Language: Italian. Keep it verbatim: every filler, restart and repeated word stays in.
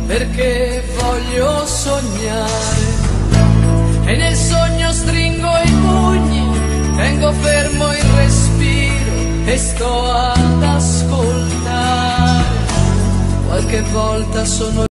perché voglio sognare e nel sogno stringo i pugni, tengo fermo il respiro e sto ad ascoltare. Qualche volta sono